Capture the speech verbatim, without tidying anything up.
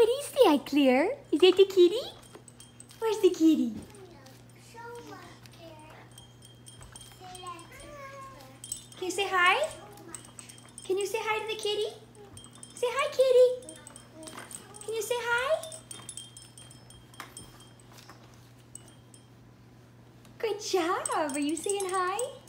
what is that, Claire? Is that the kitty? Where's the kitty? Can you say hi? Can you say hi to the kitty? Say hi, kitty. Can you say hi? Good job. Are you saying hi?